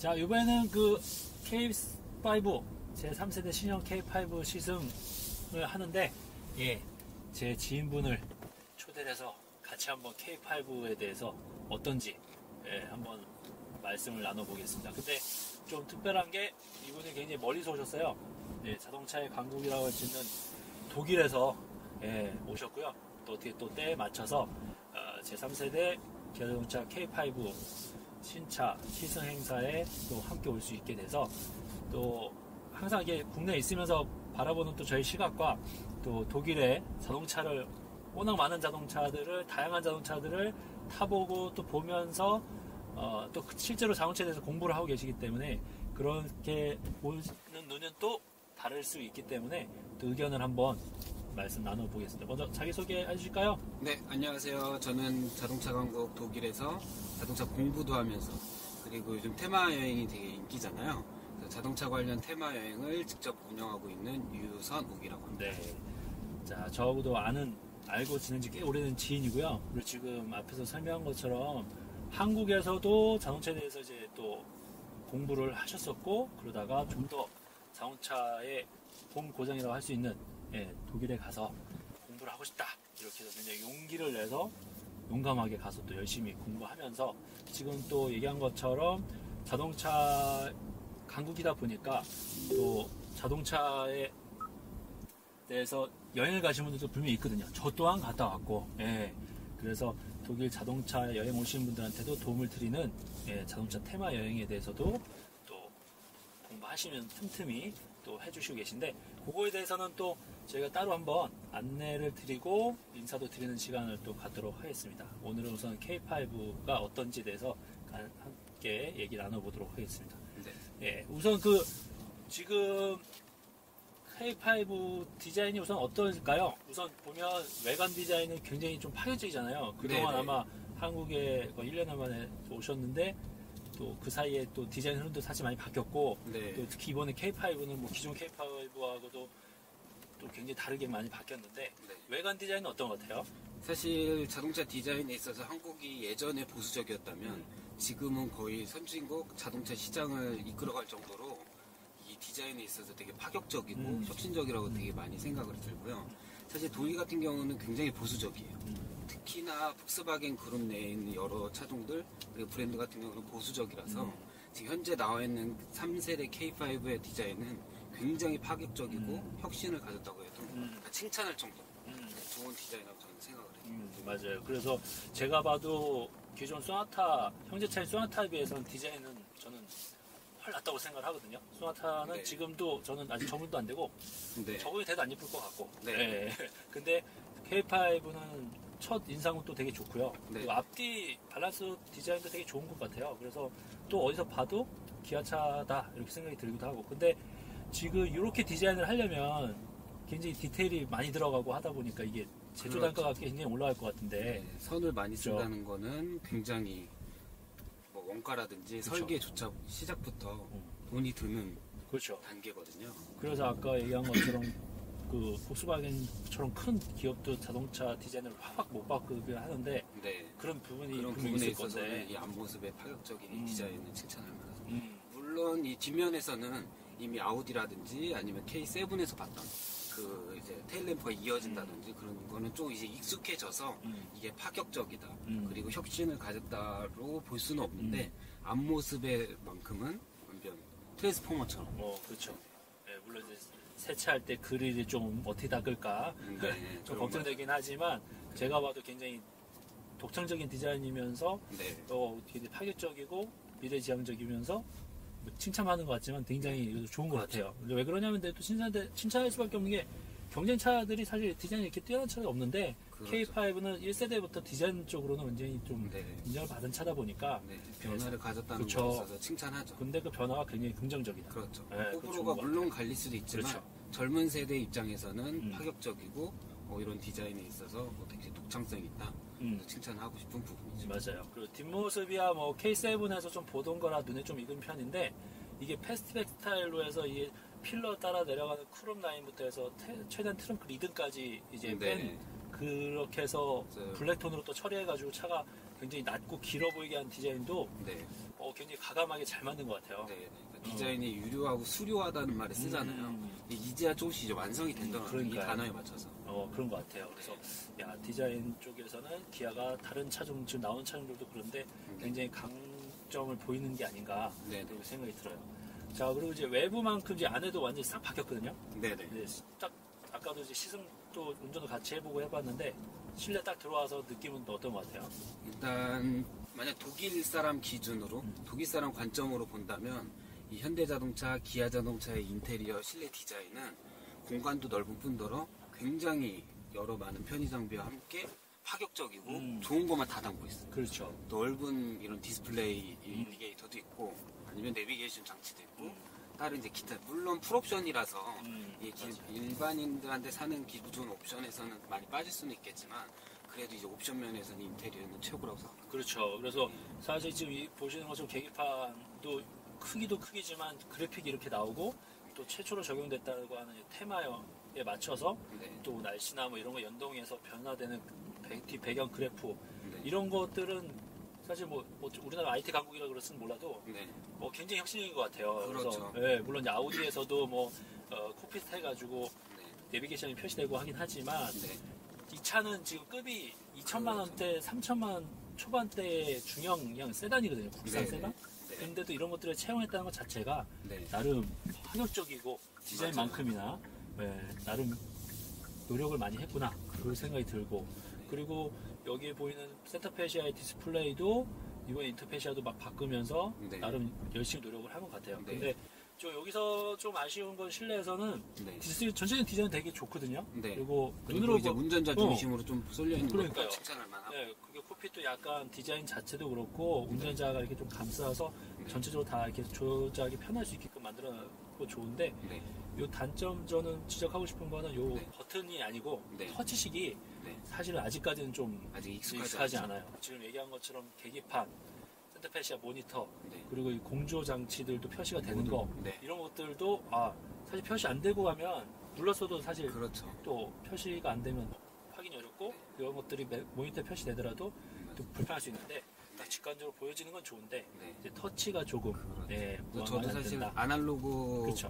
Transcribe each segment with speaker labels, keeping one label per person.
Speaker 1: 자, 이번에는 그 K5 제3세대 신형 K5 시승을 하는데, 예, 제 지인분을 초대를 해서 같이 한번 K5에 대해서 어떤지 한번 말씀을 나눠보겠습니다. 근데 좀 특별한 게 이분이 굉장히 멀리서 오셨어요. 네, 자동차의 강국이라고 할 수 있는 독일에서 오셨고요. 또 어떻게 또 때에 맞춰서 제3세대 기아자동차 K5 신차 시승 행사에 또 함께 올 수 있게 돼서, 또 항상 이게 국내에 있으면서 바라보는 또 저희 시각과 또 독일의 자동차를, 워낙 많은 자동차들을, 다양한 자동차들을 타보고 또 보면서 또 실제로 자동차에 대해서 공부를 하고 계시기 때문에 그렇게 보는 눈은 또 다를 수 있기 때문에 또 의견을 한번 말씀 나눠보겠습니다. 먼저 자기소개 해주실까요?
Speaker 2: 네, 안녕하세요. 저는 자동차 강국 독일에서 자동차 공부도 하면서, 그리고 요즘 테마 여행이 되게 인기잖아요. 그래서 자동차 관련 테마 여행을 직접 운영하고 있는 유선욱이라고 합니다.
Speaker 1: 네. 자, 저하고도 알고 지낸 지 꽤 오래된 지인이고요. 그리고 지금 앞에서 설명한 것처럼 한국에서도 자동차에 대해서 이제 또 공부를 하셨었고, 그러다가 좀 더 자동차의 본 고장이라고 할 수 있는 독일에 가서 공부를 하고 싶다, 이렇게 해서 굉장히 용기를 내서 용감하게 가서 또 열심히 공부하면서 지금 또 얘기한 것처럼 자동차 강국이다 보니까 또 자동차에 대해서 여행을 가신 분들도 분명히 있거든요. 저 또한 갔다 왔고, 그래서 독일 자동차 여행 오신 분들한테도 도움을 드리는 자동차 테마 여행에 대해서도 또 공부하시면 틈틈이 또 해주시고 계신데, 그거에 대해서는 또 저희가 따로 한번 안내를 드리고 인사도 드리는 시간을 또 갖도록 하겠습니다. 오늘은 우선 K5가 어떤지에 대해서 함께 얘기 나눠보도록 하겠습니다.
Speaker 2: 네.
Speaker 1: 우선 지금 K5 디자인이 우선 어떨까요? 우선 보면 외관 디자인은 굉장히 좀 파격적이잖아요. 그동안
Speaker 2: 네네.
Speaker 1: 아마 한국에 거의 1년 만에 오셨는데, 또 그 사이에 또 디자인 흐름도 사실 많이 바뀌었고,
Speaker 2: 네.
Speaker 1: 또 특히 이번에 K5는 뭐 기존 K5하고도 또 굉장히 다르게 많이 바뀌었는데,
Speaker 2: 네.
Speaker 1: 외관 디자인은 어떤 것 같아요?
Speaker 2: 사실 자동차 디자인에 있어서 한국이 예전에 보수적이었다면 지금은 거의 선진국 자동차 시장을 이끌어갈 정도로 이 디자인에 있어서 되게 파격적이고 혁신적이라고 되게 많이 생각을 들고요. 사실 독일 같은 경우는 굉장히 보수적이에요. 특히나 폭스바겐 그룹 내에 있는 여러 차종들, 그리고 브랜드 같은 경우는 보수적이라서 지금 현재 나와 있는 3세대 K5의 디자인은 굉장히 파격적이고 혁신을 가졌다고 해도 칭찬할 정도로 좋은 디자인이라고 저는 생각을 해요.
Speaker 1: 맞아요. 그래서 제가 봐도 기존 소나타, 형제차인 소나타에 비해서는 디자인은 저는 훨 낫다고 생각을 하거든요. 소나타는
Speaker 2: 네.
Speaker 1: 지금도 저는 아직 적응도 안 되고,
Speaker 2: 네.
Speaker 1: 적응이 돼도 안 예쁠 것 같고,
Speaker 2: 네.
Speaker 1: 근데 K5는 첫 인상은 또 되게 좋고요.
Speaker 2: 네.
Speaker 1: 그리고 앞뒤 밸런스 디자인도 되게 좋은 것 같아요. 그래서 또 어디서 봐도 기아차다, 이렇게 생각이 들기도 하고. 근데 지금 이렇게 디자인을 하려면 굉장히 디테일이 많이 들어가고 하다 보니까 이게 제조 단가가 굉장히 올라갈 것 같은데.
Speaker 2: 네, 선을 많이 쓴다는 거는 굉장히 뭐 원가라든지
Speaker 1: 그쵸.
Speaker 2: 설계조차 시작부터 돈이 드는
Speaker 1: 그렇죠.
Speaker 2: 단계거든요.
Speaker 1: 그래서 아까 얘기한 것처럼 그 폭스바겐처럼 큰 기업도 자동차 디자인을 확 못 바꾸게 하는데,
Speaker 2: 네.
Speaker 1: 그런 부분이
Speaker 2: 그런
Speaker 1: 분명히
Speaker 2: 부분에
Speaker 1: 있을
Speaker 2: 있어서는
Speaker 1: 건데.
Speaker 2: 이 앞모습의 파격적인 이 디자인은 칭찬할 만하죠.
Speaker 1: 음.
Speaker 2: 물론 이 뒷면에서는 이미 아우디라든지 아니면 K7에서 봤던 그 이제 테일램프가 이어진다든지 그런 거는 좀 이제 익숙해져서 이게 파격적이다, 그리고 혁신을 가졌다로 볼 수는 없는데 앞모습의 만큼은 완전 트랜스포머처럼.
Speaker 1: 그렇죠. 물론 이제 세차할 때 그릴이 좀 어떻게 닦을까
Speaker 2: 네,
Speaker 1: 좀 걱정되긴 하지만, 제가 봐도 굉장히 독창적인 디자인이면서
Speaker 2: 네.
Speaker 1: 되게 파격적이고 미래지향적이면서 칭찬하는 것 같지만 굉장히 좋은 것 같아요. 근데 왜 그러냐면 또 칭찬할 수밖에 없는 게, 경쟁차들이 사실 디자인이 이렇게 뛰어난 차가 없는데,
Speaker 2: 그렇죠.
Speaker 1: K5는 1세대부터 디자인 쪽으로는 완전히 좀
Speaker 2: 네.
Speaker 1: 인정을 받은 차다 보니까.
Speaker 2: 네, 변화를 가졌다는
Speaker 1: 그쵸.
Speaker 2: 것에 있어서 칭찬하죠.
Speaker 1: 근데 그 변화가 굉장히 긍정적이다.
Speaker 2: 그렇죠.
Speaker 1: 네, 그거
Speaker 2: 호불호가
Speaker 1: 좋은 것
Speaker 2: 물론 갈릴 수도 있지만
Speaker 1: 그렇죠.
Speaker 2: 젊은 세대 입장에서는 파격적이고 이런 디자인에 있어서 되게 독창성이 있다. 그래서 칭찬하고 싶은 부분이죠.
Speaker 1: 맞아요. 그리고 뒷모습이야 뭐 K7에서 좀 보던 거라 눈에 좀 익은 편인데, 이게 패스트백 스타일로 해서 이게 필러 따라 내려가는 크롬 라인부터 해서 최대한 트렁크 리듬까지 이제
Speaker 2: 네.
Speaker 1: 뺀, 그렇게 해서
Speaker 2: 맞아요.
Speaker 1: 블랙톤으로 또 처리해가지고 차가 굉장히 낮고 길어 보이게 한 디자인도
Speaker 2: 네.
Speaker 1: 굉장히 가감하게 잘 만든 것 같아요.
Speaker 2: 네. 그러니까 디자인이 유려하고 수려하다는 말을 쓰잖아요. 이제야 조금씩 이제 완성이 된다는 이
Speaker 1: 그러니까요.
Speaker 2: 단어에 맞춰서.
Speaker 1: 그런 것 같아요. 그래서 야, 디자인 쪽에서는 기아가 다른 차종 지금 나온 차종들도 그런데 굉장히 강점을 보이는 게 아닌가
Speaker 2: 네.
Speaker 1: 그렇게 생각이 들어요. 자, 그리고 이제 외부만큼 이제 안에도 완전히 싹 바뀌었거든요.
Speaker 2: 네네.
Speaker 1: 네, 딱 아까도 이제 시승도 운전도 같이 해보고 해봤는데 실내 딱 들어와서 느낌은 또 어떤 것 같아요?
Speaker 2: 일단 만약 독일 사람 기준으로 독일 사람 관점으로 본다면 이 현대자동차, 기아자동차의 인테리어 실내 디자인은 공간도 넓은 뿐더러 굉장히 여러 많은 편의 장비와 함께 파격적이고 좋은 것만 다 담고 있어요.
Speaker 1: 그렇죠.
Speaker 2: 넓은 이런 디스플레이 인디게이터도 있고 아니면 내비게이션 장치도 있고 다른 이제 기타 물론 풀옵션이라서 일반인들한테 사는 기본 옵션에서는 많이 빠질 수는 있겠지만 그래도 이제 옵션 면에서는 인테리어는 최고라고 생각합니다.
Speaker 1: 그렇죠. 그래서 사실 지금 보시는 것처럼 계기판도 크기도 크기지만 그래픽이 이렇게 나오고 또 최초로 적용됐다고 하는 테마에 맞춰서 또 날씨나 뭐 이런 거 연동해서 변화되는 뒤 배경 그래프 이런 것들은 사실 뭐 우리나라 IT 강국이라 그렇으면 몰라도 굉장히 혁신적인 것 같아요.
Speaker 2: 그렇죠.
Speaker 1: 그래서 물론 이제 아우디에서도 콕핏 해가지고 내비게이션이 표시되고 하긴 하지만 이 차는 지금 급이 2천만 원대, 3천만 원 초반대의 중형 세단이거든요. 국산 세단. 근데도 이런 것들을 채용했다는 것 자체가 나름 파격적이고 디자인만큼이나 나름 노력을 많이 했구나 그런 생각이 들고 그리고 여기에 보이는 센터페시아의 디스플레이도 이번에 인터페시아도 막 바꾸면서 나름 열심히 노력을 한 것 같아요. 근데 여기서 좀 아쉬운 건 실내에서는 전체적인 디자인 되게 좋거든요. 그리고 눈으로
Speaker 2: 이제 운전자 중심으로 좀 쏠려 있는 것도 칭찬할 만하고.
Speaker 1: 그게 콕핏도 약간 디자인 자체도 그렇고 운전자가 이렇게 좀 감싸서 전체적으로 다 이렇게 조작이 편할 수 있게끔 만들어놓고 좋은데 요 단점 저는 지적하고 싶은 거는 요 버튼이 아니고 터치식이 사실은 아직까지는 좀
Speaker 2: 아직
Speaker 1: 익숙하지 않아요. 지금 얘기한 것처럼 계기판, 센터페시아 모니터 그리고 이 공조 장치들도 표시가 되는 거 이런 것들도 사실 표시 안 되고 가면 눌렀어도 사실 또 표시가 안 되면 확인이 어렵고 이런 것들이 모니터에 표시되더라도 또 불편할 수 있는데 딱 직관적으로 보여지는 건 좋은데 이제 터치가 조금
Speaker 2: 저도 사실 아날로그
Speaker 1: 그렇죠.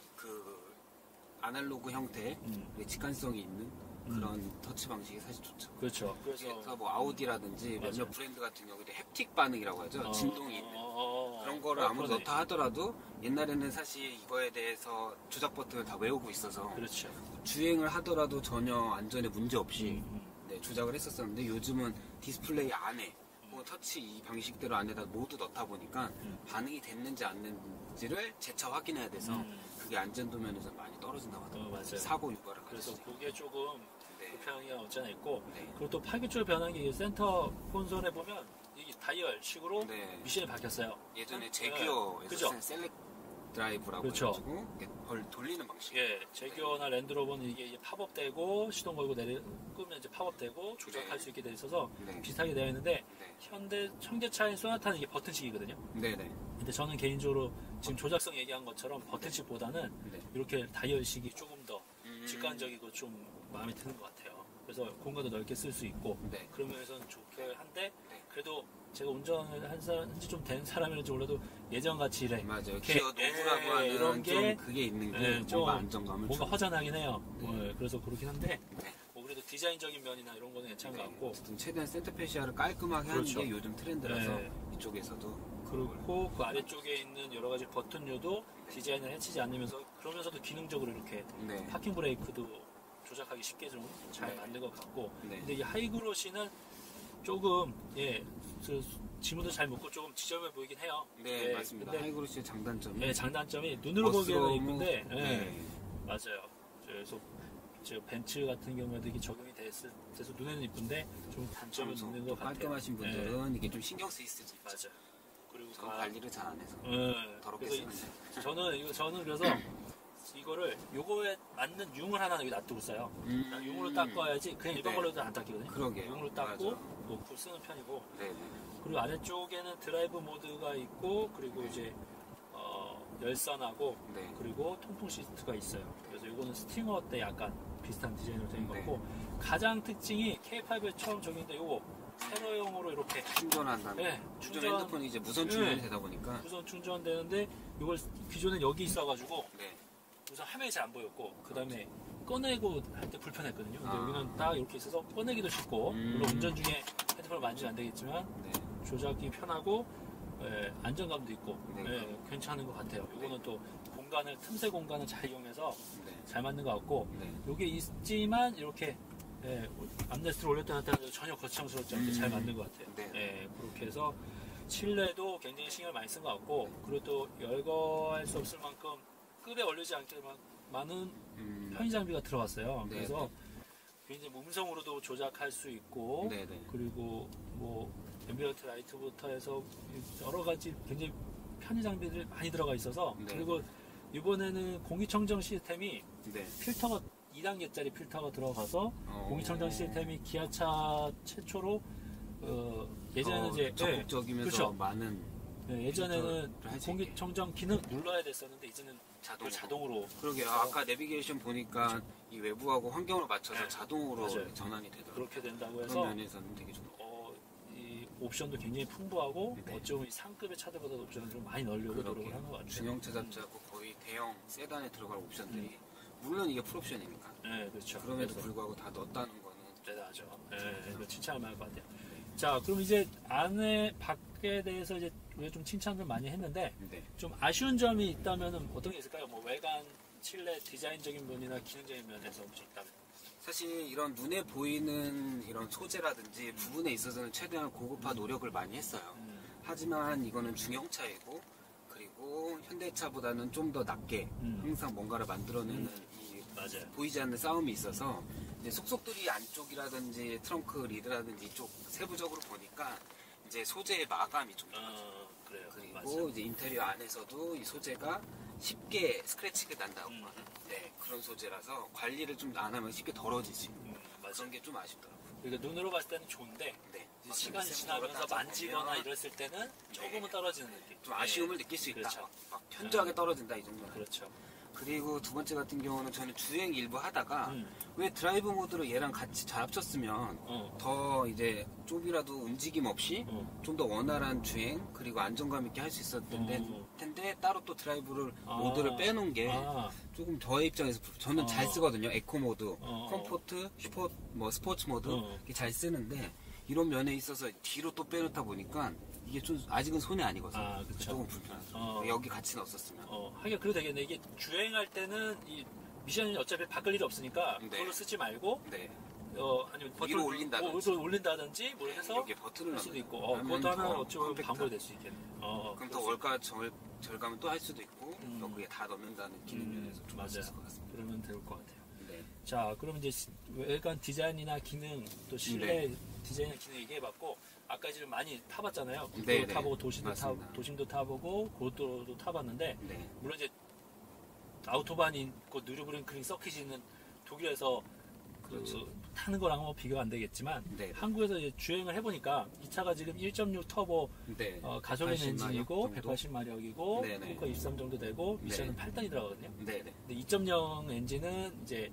Speaker 2: 아날로그 형태의 직관성이 있는 그런 터치 방식이 사실 좋죠.
Speaker 1: 그렇죠. 그래서
Speaker 2: 뭐 아우디라든지 몇몇 브랜드 같은 경우에 햅틱 반응이라고 하죠. 진동이 있는 그런 거를 아무리 넣다 하더라도 옛날에는 사실 이거에 대해서 조작 버튼을 다 외우고 있어서
Speaker 1: 그렇죠.
Speaker 2: 주행을 하더라도 전혀 안전에 문제 없이 조작을 했었었는데 요즘은 디스플레이 안에 터치 이 방식대로 안에다 모두 넣다 보니까 반응이 됐는지 안 됐는지를 재차 확인해야 돼서 그게 안전도 면에서 많이 떨어진다고 하더라고요.
Speaker 1: 맞아요.
Speaker 2: 사고 유발을
Speaker 1: 그래서 그게 조금 불편한 게 없잖아 있고
Speaker 2: 네.
Speaker 1: 그리고 또 파격적으로 변한 게 센터 콘솔에 보면 이게 다이얼식으로
Speaker 2: 네.
Speaker 1: 미션이 바뀌었어요.
Speaker 2: 예전에 제규어에서
Speaker 1: 그죠?
Speaker 2: 셀렉 드라이브라고
Speaker 1: 그렇죠.
Speaker 2: 해가지고 벌 돌리는 방식.
Speaker 1: 예, 제규어나 랜드로버는 이게 팝업되고 시동 걸고 끄면 이제 팝업되고 조작할 수 있게 돼 있어서 비슷하게 되어 있는데 현대차인 소나타는 이게 버튼식이거든요.
Speaker 2: 네네.
Speaker 1: 근데 저는 개인적으로 지금 조작성 얘기한 것처럼 버튼식보다는 이렇게 다이얼식이 조금 더 직관적이고 좀 마음에 드는 것 같아요. 그래서 공간도 넓게 쓸 수 있고 그런 면에서는 좋게 한데 그래도 제가 운전을 한지 좀 된 사람이라는지 몰라도 예전같이 이래
Speaker 2: 맞아요. 기어 노브라고 하는
Speaker 1: 이런 게
Speaker 2: 좀 그게 있는 게
Speaker 1: 좀
Speaker 2: 뭔가 안정감을
Speaker 1: 뭔가
Speaker 2: 주고.
Speaker 1: 허전하긴 해요. 그래서 그렇긴 한데 뭐 그래도 디자인적인 면이나 이런 거는 괜찮은 것 같고
Speaker 2: 최대한 센터페시아를 깔끔하게
Speaker 1: 그렇죠.
Speaker 2: 하는 게 요즘 트렌드라서 이쪽에서도
Speaker 1: 그렇고 그 아래쪽에 있는 여러 가지 버튼류도 디자인을 해치지 않으면서 그러면서도 기능적으로 이렇게 파킹 브레이크도 조작하기 쉽게 좀 잘 만든 것 같고 근데 이 하이그로시는 조금 지문도 잘 먹고 조금 지저분해 보이긴 해요.
Speaker 2: 네, 맞습니다. 하이그로시의 장단점이
Speaker 1: 장단점이 눈으로 보기에는 이쁜데 맞아요. 그래서 벤츠 같은 경우에도 이게 적용이 돼서 눈에는 이쁜데 좀 단점은 있는 것 같아요.
Speaker 2: 깔끔하신 분들은 이게 좀 신경 쓰일 수도 있죠.
Speaker 1: 맞아요. 그리고
Speaker 2: 관리를 잘 안 해서 더럽게 쓰는데.
Speaker 1: 저는 그래서 이거를 요거에 맞는 융을 하나 여기 놔두고 써요. 융으로 닦아야지 그냥 일반 걸로도 안 닦이거든요.
Speaker 2: 그러게요.
Speaker 1: 융으로 닦고 놓고 쓰는 편이고.
Speaker 2: 네.
Speaker 1: 그리고 아래쪽에는 드라이브 모드가 있고 그리고 이제 열선하고 그리고 통풍 시트가 있어요. 그래서 이거는 스팅어 때 약간 비슷한 디자인으로 된 거고 가장 특징이 K5에 처음 적용된 요거 세로용으로 이렇게
Speaker 2: 충전한다는.
Speaker 1: 네,
Speaker 2: 요즘 핸드폰이 이제 무선 충전이 되다 보니까.
Speaker 1: 무선 충전되는데 이걸 기존엔 여기 있어가지고
Speaker 2: 네.
Speaker 1: 우선 화면이 잘 안 보였고 그 다음에 꺼내고 할 때 불편했거든요. 근데
Speaker 2: 아.
Speaker 1: 여기는 딱 이렇게 있어서 꺼내기도 쉽고 물론 운전 중에 핸드폰을 만지면 안 되겠지만
Speaker 2: 네.
Speaker 1: 조작이 편하고 안정감도 있고
Speaker 2: 네.
Speaker 1: 괜찮은 것 같아요. 이거는 또 공간을 틈새 공간을 잘 이용해서
Speaker 2: 네.
Speaker 1: 잘 맞는 것 같고
Speaker 2: 네.
Speaker 1: 이게 있지만 이렇게 암레스트를 올렸다 놨다 해도 전혀 거창스럽지 않게 잘 맞는 것 같아요.
Speaker 2: 네.
Speaker 1: 그렇게 해서 실내도 굉장히 신경을 많이 쓴 것 같고 그리고 또 열거할 수 없을 만큼 급에 올리지 않게 많은 편의 장비가 들어갔어요.
Speaker 2: 네.
Speaker 1: 그래서 굉장히 음성으로도 조작할 수 있고
Speaker 2: 네. 네.
Speaker 1: 그리고 뭐 앰비언트 라이트부터 해서 여러 가지 굉장히 편의 장비들이 많이 들어가 있어서
Speaker 2: 네.
Speaker 1: 그리고 이번에는 공기청정 시스템이
Speaker 2: 네.
Speaker 1: 필터가 2단계짜리 필터가 들어가서 공기청정 시스템이 기아차 최초로 예전에는 이제
Speaker 2: 적극적이면서
Speaker 1: 그렇죠.
Speaker 2: 많은
Speaker 1: 예전에는
Speaker 2: 필터를 할수 있게.
Speaker 1: 공기청정 기능 눌러야 됐었는데 이제는 자동으로
Speaker 2: 그러게요. 아까 내비게이션 보니까
Speaker 1: 그렇죠.
Speaker 2: 이 외부하고 환경을 맞춰서
Speaker 1: 네.
Speaker 2: 자동으로
Speaker 1: 맞아요.
Speaker 2: 전환이 되더라고요.
Speaker 1: 그렇게 된다고
Speaker 2: 그런
Speaker 1: 해서
Speaker 2: 면에서는 되게 좋네요.
Speaker 1: 이 옵션도 굉장히 풍부하고
Speaker 2: 네.
Speaker 1: 어쩌면 이 상급의 차들보다 옵션을 좀 많이 넣으려고 노력을 하는 것 같아요.
Speaker 2: 중형차 잡자고 거의 대형 세단에 들어갈 옵션들이 물론 이게 풀옵션이니까
Speaker 1: 네, 그렇죠.
Speaker 2: 그럼에도
Speaker 1: 그래서
Speaker 2: 불구하고 다 넣었다는 거는
Speaker 1: 대단하죠. 이거 칭찬할 만할 것 같아요. 자, 그럼 이제 안에 밖에 대해서 이제 우리가 좀 칭찬을 많이 했는데
Speaker 2: 네.
Speaker 1: 좀 아쉬운 점이 있다면은 어떤 게 있을까요? 뭐 외관, 실내 디자인적인 면이나 기능적인 면에서 좀 있다면.
Speaker 2: 사실 이런 눈에 보이는 이런 소재라든지 부분에 있어서는 최대한 고급화 노력을 많이 했어요. 하지만 이거는 중형차이고 그리고 현대차보다는 좀 더 낮게 항상 뭔가를 만들어내는 이
Speaker 1: 맞아요.
Speaker 2: 보이지 않는 싸움이 있어서 이제 속속들이 안쪽이라든지 트렁크 리드라든지 이쪽 세부적으로 보니까 이제 소재의 마감이 좀 좋아요.
Speaker 1: 그래요.
Speaker 2: 그리고
Speaker 1: 맞아요.
Speaker 2: 이제 인테리어 안에서도 이 소재가 쉽게 스크래치가 난다고 하는 네, 그런 소재라서 관리를 좀 안 하면 쉽게 더러지지.
Speaker 1: 맞아요.
Speaker 2: 그런 게 좀 아쉽더라고요.
Speaker 1: 그러니까 눈으로 봤을 때는 좋은데
Speaker 2: 네.
Speaker 1: 이제 시간이 지나면서 만지거나 이랬을 때는 조금은 떨어지는 느낌.
Speaker 2: 좀 아쉬움을 느낄 수 있다.
Speaker 1: 그렇죠.
Speaker 2: 막 현저하게 떨어진다 이 정도는.
Speaker 1: 그렇죠.
Speaker 2: 그리고 두 번째 같은 경우는 저는 주행 일부 하다가 왜 드라이브 모드로 얘랑 같이 잘 합쳤으면 더 이제 좀이라도 움직임 없이 좀 더 원활한 주행 그리고 안정감 있게 할 수 있었을 텐데 따로 또 드라이브를 모드를 빼놓은 게 조금 저의 입장에서 저는 잘 쓰거든요. 에코 모드, 컴포트, 스포츠 모드 이렇게 잘 쓰는데 이런 면에 있어서 뒤로 또 빼놓다 보니까 이게 좀 아직은 손해 아니거든요.
Speaker 1: 그쵸.
Speaker 2: 조금 불편하죠. 여기 같이 넣었었으면.
Speaker 1: 하긴 그래도 되겠네. 이게 주행할 때는 이 미션이 어차피 바꿀 일이 없으니까
Speaker 2: 네.
Speaker 1: 그걸로 쓰지 말고
Speaker 2: 네.
Speaker 1: 아니면
Speaker 2: 위로 올린다든지.
Speaker 1: 올린다든지 뭐 해서
Speaker 2: 여기 버튼을
Speaker 1: 할 수도
Speaker 2: 넣는
Speaker 1: 있고
Speaker 2: 거예요.
Speaker 1: 그것도 하나
Speaker 2: 더
Speaker 1: 어쩌면
Speaker 2: 컴팩트하고.
Speaker 1: 방법이 될 수 있겠네.
Speaker 2: 그럼 더 월가 절감은 또 할 수도 있고 여기에 다 넣는다는 기능 면에서 좀
Speaker 1: 맞아요.
Speaker 2: 있을 것 같습니다.
Speaker 1: 그러면 될 것 같아요.
Speaker 2: 네.
Speaker 1: 자, 그럼 이제 외관 디자인이나 기능 또 실내 디자인이나 기능 얘기해봤고 아까 지금 많이 타봤잖아요. 국도도
Speaker 2: 네, 네.
Speaker 1: 타보고 도심도
Speaker 2: 맞습니다.
Speaker 1: 도심도 타보고 고속도로도 타봤는데
Speaker 2: 네.
Speaker 1: 물론 이제 아우토반인 그 느르부링크링 서킷이 있는 독일에서
Speaker 2: 그렇죠.
Speaker 1: 타는 거랑은 뭐 비교가 안 되겠지만
Speaker 2: 네.
Speaker 1: 한국에서 이제 주행을 해보니까 이 차가 지금 1.6 터보
Speaker 2: 네.
Speaker 1: 가솔린
Speaker 2: 180
Speaker 1: 엔진이고
Speaker 2: 마력 정도?
Speaker 1: 180마력이고
Speaker 2: 네네.
Speaker 1: 토크가 23 정도 되고 미션은
Speaker 2: 네.
Speaker 1: 8단이 들어가거든요.
Speaker 2: 네.
Speaker 1: 근데 2.0 엔진은 이제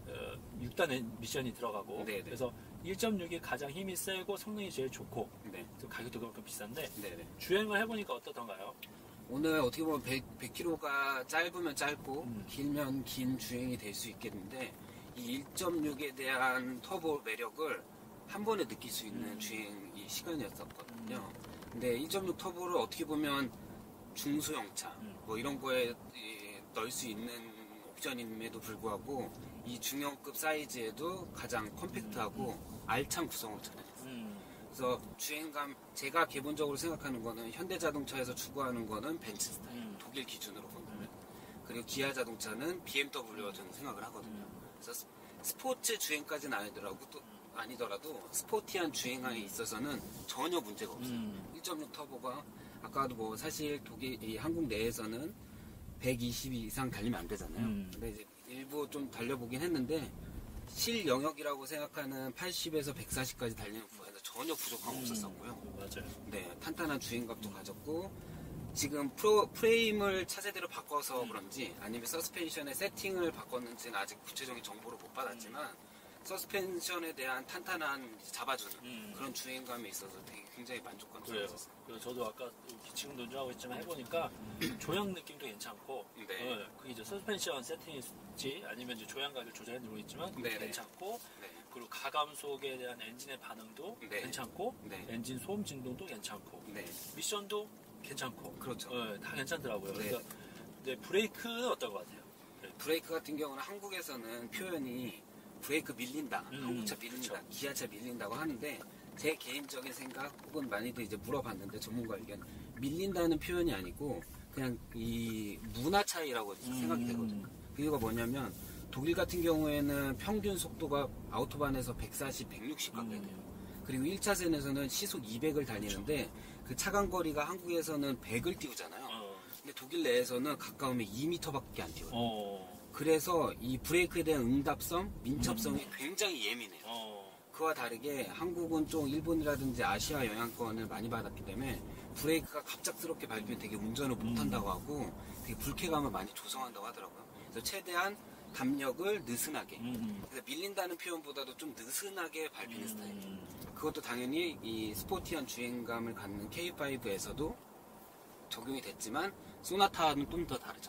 Speaker 1: 6단 미션이 들어가고
Speaker 2: 네네.
Speaker 1: 그래서 1.6이 가장 힘이 세고 성능이 제일 좋고
Speaker 2: 네.
Speaker 1: 또 가격도 그만큼 비싼데
Speaker 2: 네.
Speaker 1: 주행을 해보니까 어떻던가요?
Speaker 2: 오늘 어떻게 보면 100km가 짧으면 짧고 길면 긴 주행이 될 수 있겠는데 이 1.6에 대한 터보 매력을 한 번에 느낄 수 있는 주행이 시간이었었거든요. 근데 1.6 터보를 어떻게 보면 중소형차 뭐 이런 거에 넣을 수 있는 옵션임에도 불구하고 이 중형급 사이즈에도 가장 컴팩트하고 알찬 구성으로 찾아냈어요. 그래서 주행감 제가 기본적으로 생각하는 거는 현대자동차에서 추구하는 거는 벤츠 스타일 독일 기준으로 본다면 그리고 기아 자동차는 BMW로 저는 생각을 하거든요. 그래서 스포츠 주행까지는 아니더라도 스포티한 주행에 있어서는 전혀 문제가 없어요. 1.6 터보가 아까도 뭐 사실 독일 한국 내에서는 120 이상 달리면 안 되잖아요. 근데 이제 일부 좀 달려보긴 했는데 실 영역이라고 생각하는 80에서 140까지 달리는 구간에서 전혀 부족함 없었었고요.
Speaker 1: 맞아요.
Speaker 2: 네, 탄탄한 주행감도 가졌고 지금 프레임을 차세대로 바꿔서 그런지 아니면 서스펜션의 세팅을 바꿨는지는 아직 구체적인 정보를 못 받았지만 서스펜션에 대한 탄탄한 잡아주는 그런 주행감에 있어서 되게 굉장히 만족감스러웠어요.
Speaker 1: 그래서 저도 아까 지금 운전하고 있지만 해보니까 조향 느낌도 괜찮고,
Speaker 2: 네.
Speaker 1: 그게 이제 서스펜션 세팅일지 아니면 이제 조향각을 조절하는지 모르겠지만
Speaker 2: 네네.
Speaker 1: 괜찮고,
Speaker 2: 네.
Speaker 1: 그리고 가감 속에 대한 엔진의 반응도
Speaker 2: 네.
Speaker 1: 괜찮고,
Speaker 2: 네.
Speaker 1: 엔진 소음 진동도 괜찮고,
Speaker 2: 네.
Speaker 1: 미션도 괜찮고,
Speaker 2: 그렇죠.
Speaker 1: 다 괜찮더라고요.
Speaker 2: 네.
Speaker 1: 그래서 근데 브레이크는 어떤 것 같아요?
Speaker 2: 브레이크 같은 경우는 한국에서는 표현이 브레이크 밀린다, 한국차 밀린다,
Speaker 1: 그렇죠.
Speaker 2: 기아차 밀린다고 하는데 제 개인적인 생각 혹은 많이들 이제 물어봤는데 전문가 의견 밀린다는 표현이 아니고 그냥 이 문화 차이라고 생각이 되거든요. 그 이유가 뭐냐면 독일 같은 경우에는 평균 속도가 아우토반에서 140, 160 가까이 돼요. 그리고 1차선에서는 시속 200을 달리는데 그 차간 거리가 한국에서는 100을 띄우잖아요. 근데 독일 내에서는 가까우면 2m밖에 안 띄워요. 그래서 이 브레이크에 대한 응답성, 민첩성이 굉장히 예민해요. 그와 다르게 한국은 좀 일본이라든지 아시아 영향권을 많이 받았기 때문에 브레이크가 갑작스럽게 밟히면 되게 운전을 못한다고 하고 되게 불쾌감을 많이 조성한다고 하더라고요. 그래서 최대한 담력을 느슨하게, 그래서 밀린다는 표현보다도 좀 느슨하게 밟히는 스타일이에요. 그것도 당연히 이 스포티한 주행감을 갖는 K5에서도 적용이 됐지만 소나타는 좀 더 다르죠.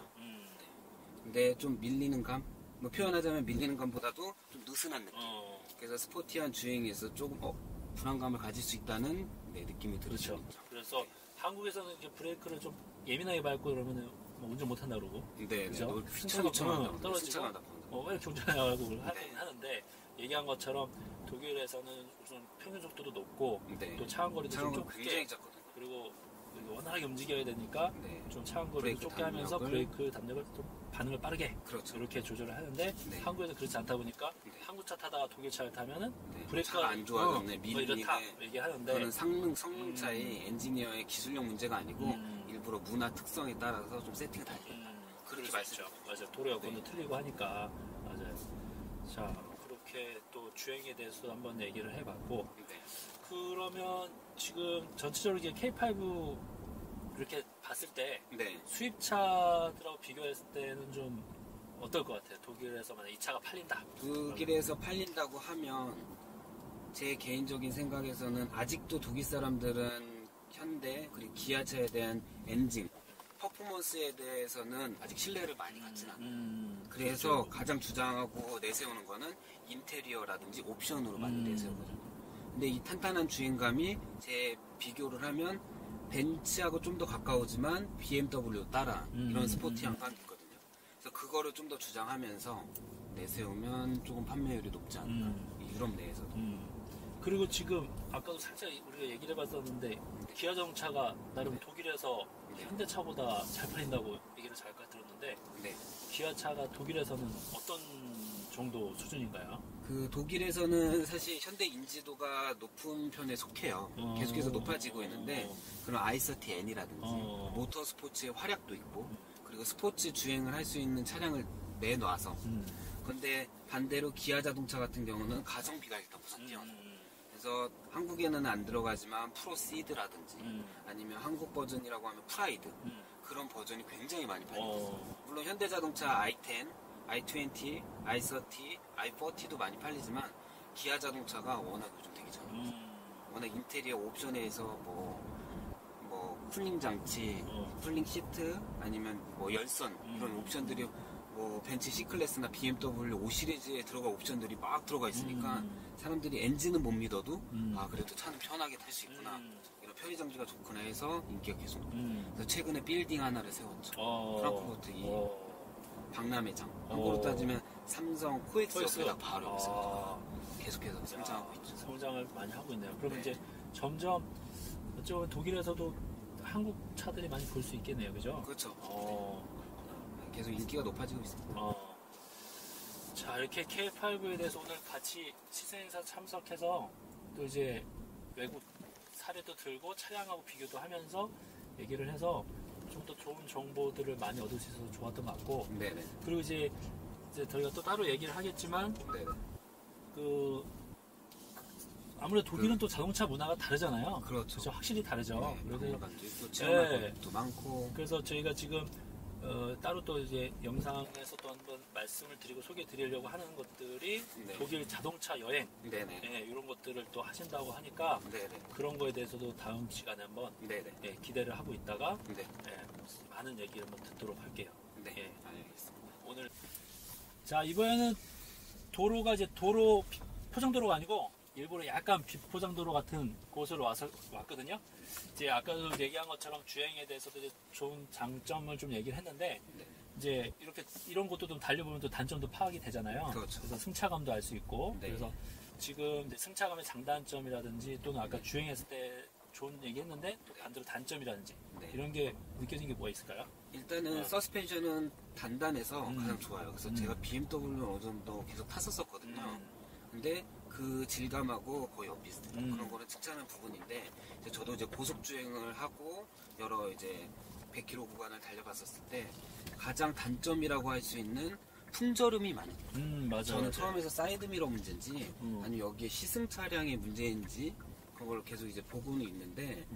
Speaker 2: 근데 좀 밀리는 감, 뭐 표현하자면 밀리는 감보다도 좀 느슨한 느낌. 그래서 스포티한 주행에서 조금 불안감을 가질 수 있다는 느낌이 들으죠.
Speaker 1: 그렇죠. 그래서 한국에서는 이제 브레이크를 좀 예민하게 밟고 그러면은 뭐 운전 못한다 그러고,
Speaker 2: 네,
Speaker 1: 그죠?
Speaker 2: 휘청휘청하다,
Speaker 1: 떨어지고, 왜 경찰하고 하는데 얘기한 것처럼 독일에서는 우선 평균 속도도 높고
Speaker 2: 네.
Speaker 1: 또 차간 거리도 좀 좁게,
Speaker 2: 굉장히 작거든요.
Speaker 1: 그리고 원활하게 움직여야 되니까
Speaker 2: 네.
Speaker 1: 좀 차간 거리도 좁게 하면서 브레이크 담력을 좀 반응을 빠르게
Speaker 2: 그렇죠.
Speaker 1: 이렇게 조절을 하는데
Speaker 2: 네.
Speaker 1: 한국에서 그렇지 않다 보니까
Speaker 2: 네.
Speaker 1: 한국 차 타다가 독일 차를 타면은
Speaker 2: 네.
Speaker 1: 브레이크가
Speaker 2: 차가 안 좋아졌네,
Speaker 1: 뭐 이렇다 얘기하는데
Speaker 2: 그거는 성능 차이, 엔지니어의 기술력 문제가 아니고 일부러 문화 특성에 따라서 좀 세팅을 다르다. 그렇게 말씀하죠.
Speaker 1: 맞아요. 도로 여건도 틀리고 하니까 맞아요. 자, 그렇게 또 주행에 대해서 한번 얘기를 해봤고,
Speaker 2: 네.
Speaker 1: 그러면 지금 전체적으로 이게 K5 이렇게 봤을 때
Speaker 2: 네.
Speaker 1: 수입차들하고 비교했을 때는 좀 어떨 것 같아요? 독일에서 만약 이 차가 팔린다.
Speaker 2: 독일에서 팔린다고 하면 제 개인적인 생각에서는 아직도 독일 사람들은 현대 그리고 기아차에 대한 엔진 퍼포먼스에 대해서는 아직 신뢰를 많이 갖진 않아요. 그래서
Speaker 1: 그렇죠.
Speaker 2: 가장 주장하고 내세우는 거는 인테리어라든지 옵션으로 많이 내세우거든요. 근데 이 탄탄한 주행감이 제 비교를 하면 벤츠하고 좀 더 가까우지만 BMW 따라 이런 스포티한 감이 있거든요. 그래서 그거를 좀 더 주장하면서 내세우면 조금 판매율이 높지 않을까. 유럽 내에서도.
Speaker 1: 그리고 지금 아까도 살짝 우리가 얘기를 해봤었는데 기아 자동차가 나름 독일에서 현대차보다 잘 팔린다고 얘기를 잠깐 들었는데
Speaker 2: 네.
Speaker 1: 기아차가 독일에서는 어떤 정도 수준인가요?
Speaker 2: 그 독일에서는 사실 현대 인지도가 높은 편에 속해요. 계속해서 높아지고 있는데 그런 i30N이라든지 모터스포츠의 활약도 있고 그리고 스포츠 주행을 할 수 있는 차량을 내놔서 근데 반대로 기아 자동차 같은 경우는 가성비가 일단 우선 뛰어나요. 그래서 한국에는 안 들어가지만 프로시드라든지 아니면 한국 버전이라고 하면 프라이드 그런 버전이 굉장히 많이 팔립니다. 물론 현대자동차 i10, i20, i30, i40도 많이 팔리지만 기아 자동차가 워낙 요즘 되게 잘 나와요. 워낙 인테리어 옵션에서 뭐 쿨링 장치, 쿨링 시트 아니면 뭐 열선 이런 옵션들이 뭐 벤츠 C클래스나 BMW 5 시리즈에 들어갈 옵션들이 막 들어가 있으니까 사람들이 엔진은 못 믿어도 아 그래도 차는 편하게 탈 수 있구나 이런 편의 장치가 좋구나 해서 인기가 계속 그래서 최근에 빌딩 하나를 세웠죠. 프랑크푸르트 이 박람회장 한국으로 따지면 삼성 코엑스 옆에다 바로 있습니다. 계속해서 성장하고 있죠.
Speaker 1: 성장을 많이 하고 있네요. 그러면
Speaker 2: 네.
Speaker 1: 이제 점점 어쩌면 독일에서도 한국 차들이 많이 볼 수 있겠네요, 그죠?
Speaker 2: 그렇죠. 계속 인기가 높아지고 있습니다.
Speaker 1: 자, 이렇게 K5에 대해서 오늘 같이 시승행사 참석해서 또 이제 외국 사례도 들고 차량하고 비교도 하면서 얘기를 해서 좀 더 좋은 정보들을 많이 얻을 수 있어서 좋았던 것 같고,
Speaker 2: 네네.
Speaker 1: 그리고 이제 저희가 또 따로 얘기를 하겠지만
Speaker 2: 네네.
Speaker 1: 아무래도 독일은 또 자동차 문화가 다르잖아요.
Speaker 2: 그렇죠.
Speaker 1: 확실히 다르죠.
Speaker 2: 네,
Speaker 1: 그래서
Speaker 2: 또 체험할 것도 많고.
Speaker 1: 그래서 저희가 지금 따로 또 이제 영상에서 또 한번 말씀을 드리고 소개해 드리려고 하는 것들이
Speaker 2: 네.
Speaker 1: 독일 자동차 여행
Speaker 2: 네네.
Speaker 1: 예, 이런 것들을 또 하신다고 하니까
Speaker 2: 네네.
Speaker 1: 그런 거에 대해서도 다음 시간에 한번
Speaker 2: 네네.
Speaker 1: 예, 기대를 하고 있다가
Speaker 2: 네.
Speaker 1: 예, 많은 얘기를 한번 듣도록 할게요.
Speaker 2: 네.
Speaker 1: 예.
Speaker 2: 알겠습니다.
Speaker 1: 오늘 자 이번에는 도로가 이제 도로 포장도로가 아니고 일부러 약간 비포장도로 같은 곳으로 왔거든요. 이제 아까도 얘기한 것처럼 주행에 대해서도 이제 좋은 장점을 좀 얘기를 했는데
Speaker 2: 네.
Speaker 1: 이제 이렇게 이런 곳도 좀 달려보면 또 단점도 파악이 되잖아요.
Speaker 2: 그렇죠.
Speaker 1: 그래서 승차감도 알 수 있고
Speaker 2: 네.
Speaker 1: 그래서 지금 이제 승차감의 장단점이라든지 또는 아까 주행했을 때 좋은 얘기했는데 또 반대로 단점이라든지
Speaker 2: 네.
Speaker 1: 이런 게 느껴진 게 뭐가 있을까요?
Speaker 2: 일단은 서스펜션은 단단해서
Speaker 1: 음.
Speaker 2: 가장 좋아요. 그래서 제가 BMW를 어느 정도 계속 탔었거든요. 근데 그 질감하고 거의 엇비슷해요. 그런 거는 칭찬하는 부분인데 이제 저도 이제 고속 주행을 하고 여러 이제 100km 구간을 달려봤었을 때 가장 단점이라고 할 수 있는 풍절음이 많이 들어요.
Speaker 1: 맞아요.
Speaker 2: 저는 처음에서 사이드미러 문제인지 아니면 여기에 시승 차량의 문제인지 그걸 계속 이제 보고는 있는데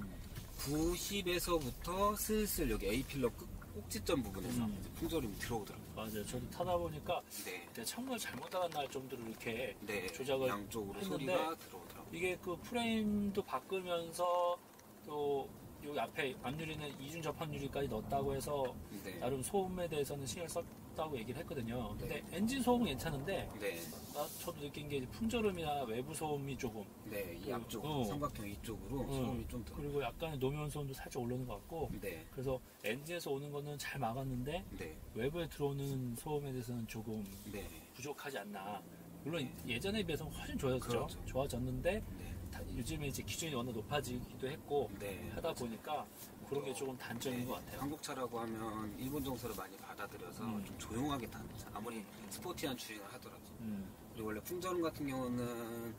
Speaker 2: 90에서부터 슬슬 여기 A필러 꼭지점 부분에서 이제 풍절음이 들어오더라고요.
Speaker 1: 맞아요. 저도 타다 보니까
Speaker 2: 네.
Speaker 1: 그때 창문을 잘못 닫았나 정도로 이렇게
Speaker 2: 네.
Speaker 1: 조작을
Speaker 2: 양쪽으로
Speaker 1: 했는데
Speaker 2: 소리가 들어오더라고요.
Speaker 1: 이게 그 프레임도 바꾸면서 또 여기 앞에 앞유리는 이중 접합유리까지 넣었다고 해서
Speaker 2: 네.
Speaker 1: 나름 소음에 대해서는 신경 썼다고 얘기를 했거든요. 근데
Speaker 2: 네.
Speaker 1: 엔진 소음은 괜찮은데
Speaker 2: 네.
Speaker 1: 저도 느낀 게 이제 풍절음이나 외부 소음이 조금
Speaker 2: 네. 이 앞쪽
Speaker 1: 어.
Speaker 2: 삼각형 이쪽으로 소음이 좀 들어요.
Speaker 1: 그리고 약간의 노면 소음도 살짝 올라오는 것 같고
Speaker 2: 네.
Speaker 1: 그래서 엔진에서 오는 거는 잘 막았는데
Speaker 2: 네.
Speaker 1: 외부에 들어오는 소음에 대해서는 조금
Speaker 2: 네.
Speaker 1: 부족하지 않나. 물론 예전에 비해서는 훨씬 좋아졌죠.
Speaker 2: 그렇죠.
Speaker 1: 좋아졌는데
Speaker 2: 네.
Speaker 1: 요즘에 이제 기준이 워낙 높아지기도 했고
Speaker 2: 네.
Speaker 1: 하다 보니까 그런 게 조금 단점인
Speaker 2: 네.
Speaker 1: 것 같아요.
Speaker 2: 한국 차라고 하면 일본 정서를 많이 받아들여서 좀 조용하게 타는 차. 아무리 스포티한 주행을 하더라도. 그리고 원래 풍절음 같은 경우는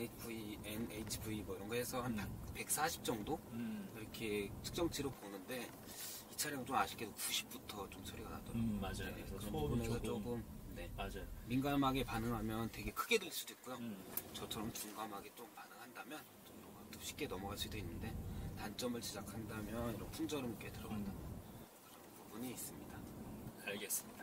Speaker 2: NHV 뭐 이런 거 해서 한 140 정도 이렇게 측정치로 보는데 이 차량은 좀 아쉽게도 90부터 좀 소리가 나더라고요.
Speaker 1: 맞아요.
Speaker 2: 네,
Speaker 1: 그래서
Speaker 2: 그런
Speaker 1: 소음이
Speaker 2: 부분에서
Speaker 1: 조금
Speaker 2: 네,
Speaker 1: 맞아요.
Speaker 2: 민감하게 반응하면 되게 크게 들 수도 있고요.
Speaker 1: 음.
Speaker 2: 저처럼 둔감하게 좀 반응한다면 좀 또 쉽게 넘어갈 수도 있는데 단점을 지적한다면 이런 풍절음 꽤 들어간다 그런 부분이 있습니다.
Speaker 1: 알겠습니다.